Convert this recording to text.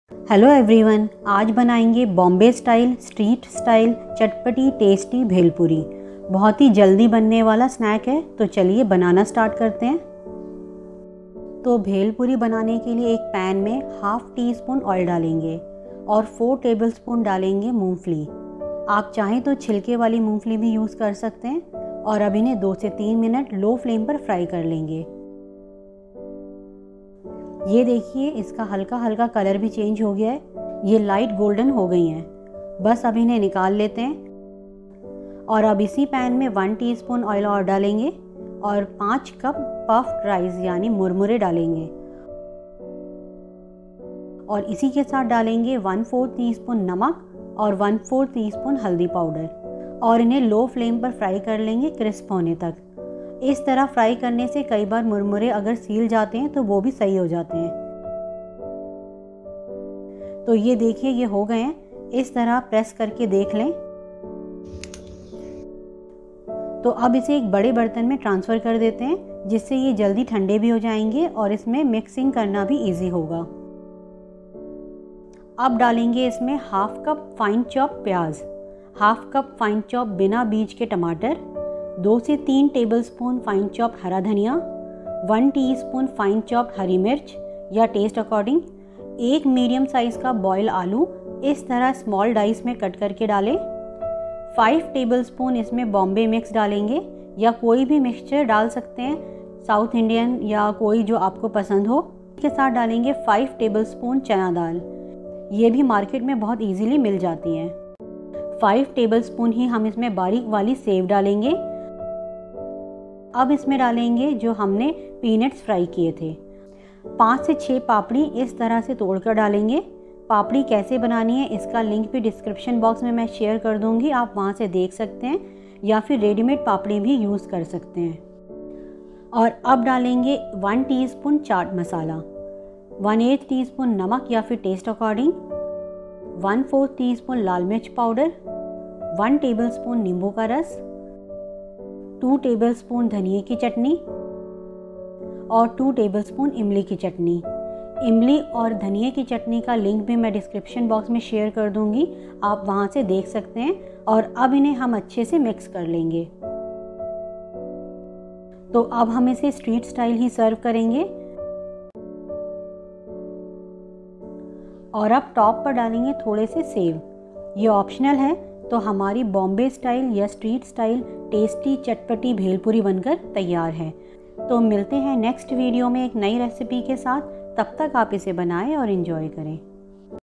Hello everyone, आज बनाएंगे Bombay style street style चटपटी टेस्टी भेलपुरी। बहुत ही जल्दी बनने वाला स्नैक है, तो चलिए बनाना स्टार्ट करते हैं। तो भेलपुरी बनाने के लिए एक पैन में हाफ टी स्पून ऑयल डालेंगे और 4 टेबलस्पून डालेंगे मूंगफली। आप चाहें तो छिलके वाली मूंगफली भी यूज़ कर सकते हैं। और अब इन्हें 2 से 3 मिनट लो फ्लेम पर फ्राई कर लेंगे। ये देखिए, इसका हल्का हल्का कलर भी चेंज हो गया है। ये लाइट गोल्डन हो गई हैं। बस अब इन्हें निकाल लेते हैं। और अब इसी पैन में 1 टीस्पून ऑयल और डालेंगे और 5 कप पफ्ड राइस यानी मुरमुरे डालेंगे। और इसी के साथ डालेंगे 1/4 टीस्पून नमक और 1/4 टीस्पून हल्दी पाउडर और इन्हें लो फ्लेम पर फ्राई कर लेंगे क्रिस्प होने तक। इस तरह फ्राई करने से कई बार मुरमुरे अगर सील जाते हैं तो वो भी सही हो जाते हैं। तो ये देखिए, ये हो गए हैं। इस तरह प्रेस करके देख लें। तो अब इसे एक बड़े बर्तन में ट्रांसफ़र कर देते हैं, जिससे ये जल्दी ठंडे भी हो जाएंगे और इसमें मिक्सिंग करना भी इजी होगा। अब डालेंगे इसमें हाफ कप फाइन चॉप प्याज, हाफ कप फाइन चॉप बिना बीज के टमाटर, 2 से 3 टेबलस्पून फाइन चॉप हरा धनिया, 1 टीस्पून फाइन चॉप हरी मिर्च या टेस्ट अकॉर्डिंग, 1 मीडियम साइज़ का बॉयल आलू इस तरह स्मॉल डाइस में कट करके डालें। 5 टेबलस्पून इसमें बॉम्बे मिक्स डालेंगे या कोई भी मिक्सचर डाल सकते हैं, साउथ इंडियन या कोई जो आपको पसंद हो। इसके साथ डालेंगे 5 टेबलस्पून चना दाल। ये भी मार्केट में बहुत इजीली मिल जाती हैं। 5 टेबलस्पून ही हम इसमें बारीक वाली सेव डालेंगे। अब इसमें डालेंगे जो हमने पीनट्स फ्राई किए थे। 5 से 6 पापड़ी इस तरह से तोड़कर डालेंगे। पापड़ी कैसे बनानी है इसका लिंक भी डिस्क्रिप्शन बॉक्स में मैं शेयर कर दूंगी, आप वहाँ से देख सकते हैं या फिर रेडीमेड पापड़ी भी यूज़ कर सकते हैं। और अब डालेंगे 1 टीस्पून चाट मसाला, 1/8 टीस्पून नमक या फिर टेस्ट अकॉर्डिंग, 1/4 टीस्पून लाल मिर्च पाउडर, 1 टेबलस्पून नींबू का रस, 2 टेबलस्पून धनिए की चटनी और 2 टेबलस्पून इमली की चटनी। इमली और धनिए की चटनी का लिंक भी मैं डिस्क्रिप्शन बॉक्स में शेयर कर दूंगी, आप वहां से देख सकते हैं। और अब इन्हें हम अच्छे से मिक्स कर लेंगे। तो अब हम इसे स्ट्रीट स्टाइल ही सर्व करेंगे। और अब टॉप पर डालेंगे थोड़े से सेव। ये ऑप्शनल है। तो हमारी बॉम्बे स्टाइल या स्ट्रीट स्टाइल टेस्टी चटपटी भेलपुरी बनकर तैयार है। तो मिलते हैं नेक्स्ट वीडियो में एक नई रेसिपी के साथ। तब तक आप इसे बनाएं और एंजॉय करें।